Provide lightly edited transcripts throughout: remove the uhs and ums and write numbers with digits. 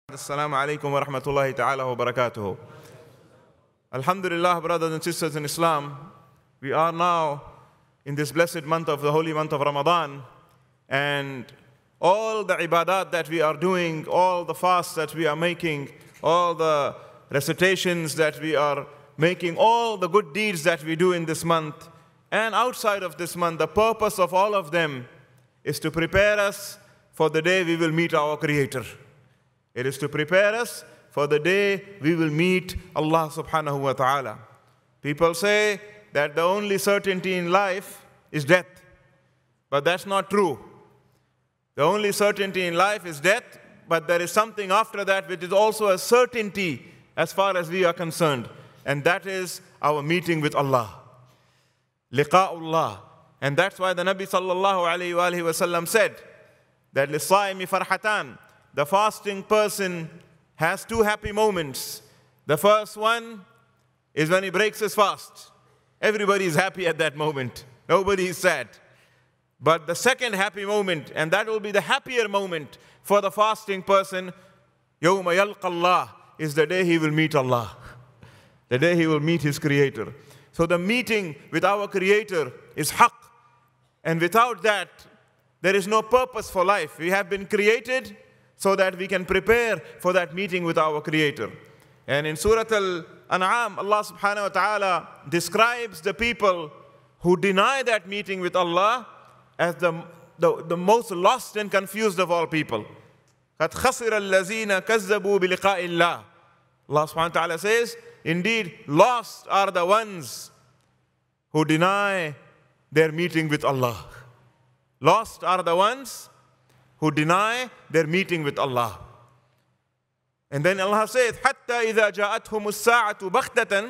Assalamu alaikum wa rahmatullahi ta'ala wa barakatuhu. Alhamdulillah, brothers and sisters in Islam, we are now in this blessed month of the holy month of Ramadan, and all the ibadat that we are doing, all the fasts that we are making, all the recitations that we are making, all the good deeds that we do in this month and outside of this month, the purpose of all of them is to prepare us for the day we will meet our Creator. It is to prepare us for the day we will meet Allah subhanahu wa ta'ala. People say that the only certainty in life is death. But that's not true. The only certainty in life is death, but there is something after that which is also a certainty as far as we are concerned. And that is our meeting with Allah. Liqa'ullah. And that's why the Nabi sallallahu alayhi wa sallam said that لِلصَّائِمِ فَرْحَتَانِ. The fasting person has two happy moments. The first one is when he breaks his fast. Everybody is happy at that moment. Nobody is sad. But the second happy moment, and that will be the happier moment for the fasting person, يَوْمَ يَلْقَ اللَّهِ, is the day he will meet Allah. The day he will meet his Creator. So the meeting with our Creator is haqq. And without that, there is no purpose for life. We have been created so that we can prepare for that meeting with our Creator. And in Surah Al-An'am, Allah subhanahu wa ta'ala describes the people who deny that meeting with Allah as the most lost and confused of all people. قَدْ خَسِرَ الَّذِينَ كَذَّبُوا بِلِقَاءِ اللَّهِ. Allah subhanahu wa ta'ala says, indeed, lost are the ones who deny their meeting with Allah. Lost are the ones who deny their meeting with Allah. And then Allah says, حَتَّى إِذَا جَاءَتْهُمُ السَّاعَةُ بَغْتَةً,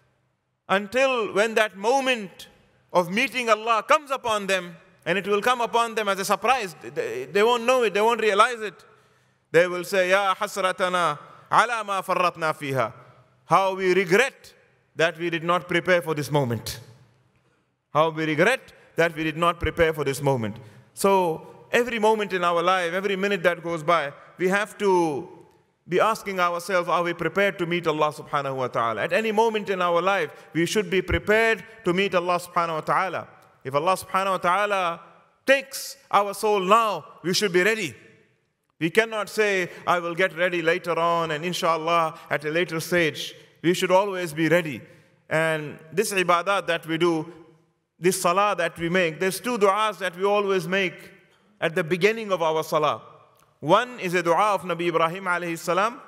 until when that moment of meeting Allah comes upon them, and it will come upon them as a surprise. They won't know it, they won't realize it. They will say, يَا حَسْرَتَنَا عَلَى مَا فَرَّطْنَا فِيهَا. How we regret that we did not prepare for this moment. How we regret that we did not prepare for this moment. So, every moment in our life, every minute that goes by, we have to be asking ourselves, are we prepared to meet Allah subhanahu wa ta'ala? At any moment in our life, we should be prepared to meet Allah subhanahu wa ta'ala. If Allah subhanahu wa ta'ala takes our soul now, we should be ready. We cannot say, I will get ready later on and inshallah at a later stage. We should always be ready. And this ibadah that we do, this salah that we make, there's two du'as that we always make at the beginning of our salah. One is a dua of Nabi Ibrahim alayhi salam,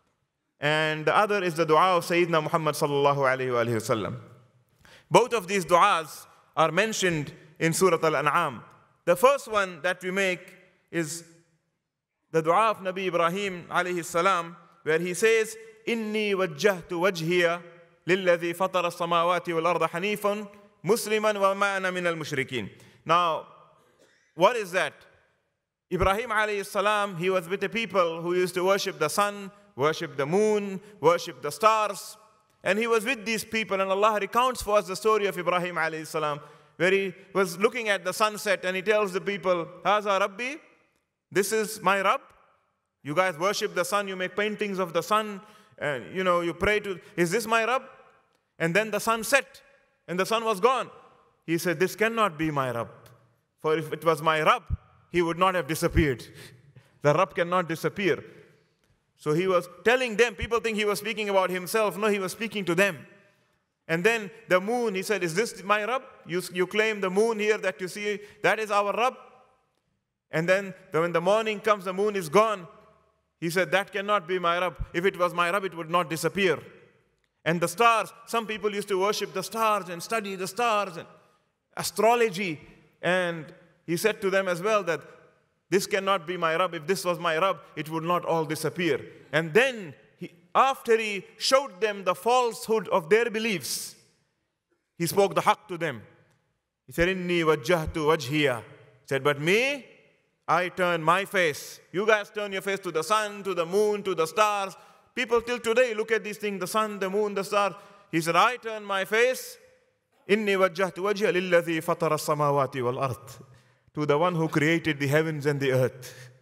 and the other is the dua of Sayyidina Muhammad sallallahu alayhi wa sallam. Both of these du'as are mentioned in Surah Al-An'am. The first one that we make is the dua of Nabi Ibrahim alayhi salam, where he says, إِنِّي وَجَّهْتُ وَجْهِيَ لِلَّذِي فَطَرَ السَّمَاوَاتِ وَالْأَرْضَ حَنِيفًا مُسْلِمًا وَمَا أَنَا مِنَ الْمُشْرِكِينَ. Now, what is that? Ibrahim alayhi salam, he was with the people who used to worship the sun, worship the moon, worship the stars. And he was with these people, and Allah recounts for us the story of Ibrahim alayhi salam, where he was looking at the sunset and he tells the people, Haza Rabbi, this is my Rabb. You guys worship the sun, you make paintings of the sun, and you pray to, is this my Rabb? And then the sun set, and the sun was gone. He said, this cannot be my Rabb. For if it was my Rabb, he would not have disappeared. The Rabb cannot disappear. So he was telling them, people think he was speaking about himself. No, he was speaking to them. And then the moon, he said, is this my Rabb? You claim the moon here that you see, that is our Rabb. And then when the morning comes, the moon is gone. He said, that cannot be my Rabb. If it was my Rabb, it would not disappear. And the stars, some people used to worship the stars and study the stars and astrology. And he said to them as well that this cannot be my Rabb. If this was my Rabb, it would not all disappear. And then, after he showed them the falsehood of their beliefs, he spoke the haqq to them. He said, Inni wajjahtu wajhiya. He said, but me, I turn my face. You guys turn your face to the sun, to the moon, to the stars. People till today look at these things, the sun, the moon, the stars. He said, I turn my face. Inni wajjahtu wajhiya lilladhi fatara as-samawati wal ard. To the one who created the heavens and the earth.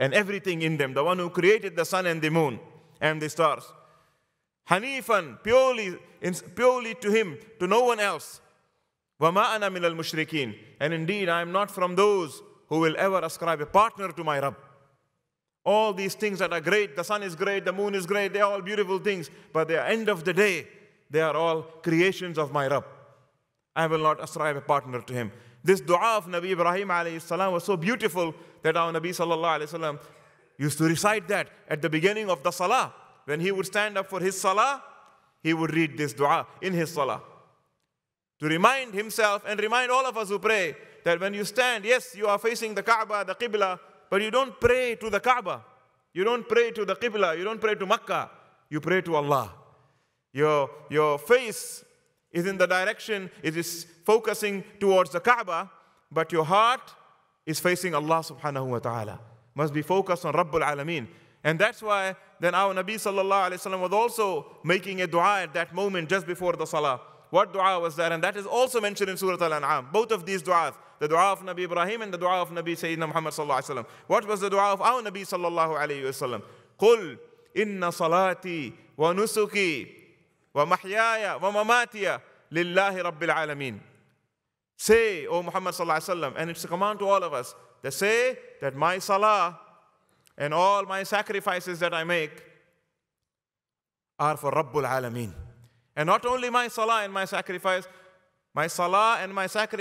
and everything in them, the one who created the sun and the moon and the stars. Hanifan, purely to him, to no one else. وَمَا أَنَا مِنَ الْمُشْرِكِينَ. And indeed, I am not from those who will ever ascribe a partner to my Rabb. All these things that are great, the sun is great, the moon is great, they are all beautiful things, but at the end of the day, they are all creations of my Rabb. I will not ascribe a partner to him. This dua of Nabi Ibrahim alayhi salam was so beautiful that our Nabi sallallahu alayhi wasallam used to recite that at the beginning of the salah. When he would stand up for his salah, he would read this dua in his salah. To remind himself and remind all of us who pray that when you stand, yes, you are facing the Kaaba, the Qibla, but you don't pray to the Kaaba. You don't pray to the Qibla. You don't pray to Makkah. You pray to Allah. Your face is in the direction, it is focusing towards the Kaaba, but your heart is facing Allah subhanahu wa ta'ala. Must be focused on Rabbul Alameen. And that's why then our Nabi sallallahu alayhi wa sallam was also making a dua at that moment just before the salah. What dua was that? And that is also mentioned in Surah Al-An'am. Both of these du'as, the dua of Nabi Ibrahim and the dua of Nabi Sayyidina Muhammad sallallahu alayhi wa sallam. What was the dua of our Nabi sallallahu alayhi wa sallam? قُلْ إِنَّ صَلَاتِي وَنُسُكِي وَمَحْيَايَ وَمَمَاتِيَ لِلَّهِ رَبِّ الْعَالَمِينَ. Say, O Muhammad sallallahu alayhi wa sallam, and it's a command to all of us, that say that my salah and all my sacrifices that I make are for Rabbul Alameen. And not only my salah and my sacrifice and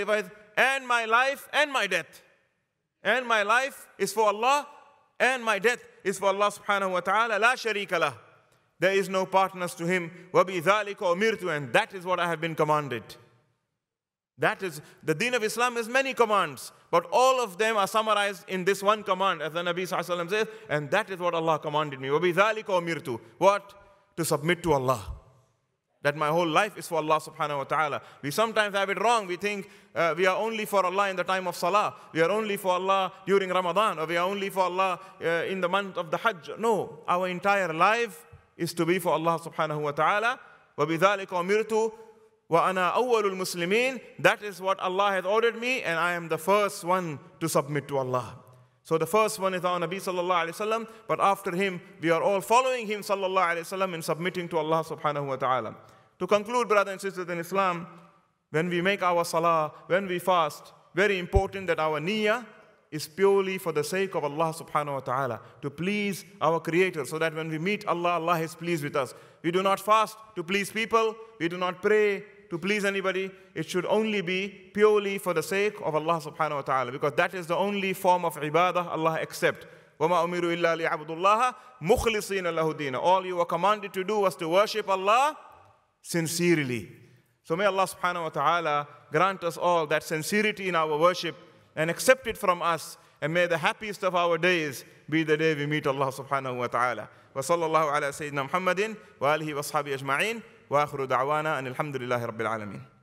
my life and my death. And my life is for Allah and my death is for Allah subhanahu wa ta'ala. La sharika lah. There is no partners to him. وَبِذَلِكَ أُمِرْتُ. And that is what I have been commanded. That is, the deen of Islam has many commands, but all of them are summarized in this one command, as the Nabi sallallahu alaihi wasallam says, and that is what Allah commanded me. وَبِذَلِكَ أُمِرْتُ. What? To submit to Allah. That my whole life is for Allah subhanahu wa ta'ala. We sometimes have it wrong. We think we are only for Allah in the time of salah. We are only for Allah during Ramadan. Or we are only for Allah in the month of the Hajj. No, our entire life is to be for Allah subhanahu wa ta'ala. وَبِذَلِكَ أُمِرْتُ وَأَنَا أَوَّلُ الْمُسْلِمِينَ. That is what Allah has ordered me, and I am the first one to submit to Allah. So the first one is our Nabi sallallahu alayhi wasallam, but after him, we are all following him sallallahu alayhi wasallam in submitting to Allah subhanahu wa ta'ala. To conclude, brothers and sisters in Islam, when we make our salah, when we fast, very important that our niyyah is purely for the sake of Allah subhanahu wa ta'ala, to please our Creator, so that when we meet Allah, Allah is pleased with us. We do not fast to please people, we do not pray to please anybody. It should only be purely for the sake of Allah subhanahu wa ta'ala, because that is the only form of ibadah Allah accepts. وَمَا أُمِرُوا إِلَّا لِيَعْبُدُوا اللَّهَ مُخْلِصِينَ لَهُ الدِّينَ. All you were commanded to do was to worship Allah sincerely. So may Allah subhanahu wa ta'ala grant us all that sincerity in our worship and accept it from us. And may the happiest of our days be the day we meet Allah subhanahu wa ta'ala. وصلى الله على سيدنا محمد وآله وأصحابه أجمعين وآخر دعوانا أن الحمد لله رب العالمين.